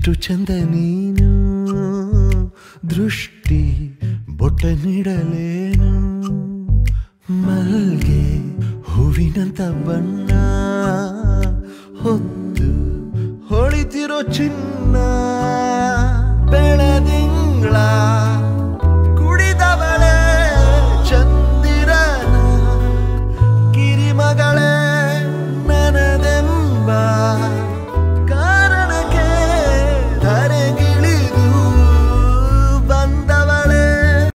ಚಂದ ನೀನು ದೃಷ್ಟಿ ಬೊಟ್ಟ ನೀಡಲೇನು ಮಲ್ಗೆ ಹೂವಿನಂತ ಬಣ್ಣ ಹೊತ್ತು ಹೊಳಿತಿರೋ ಚಿನ್ನ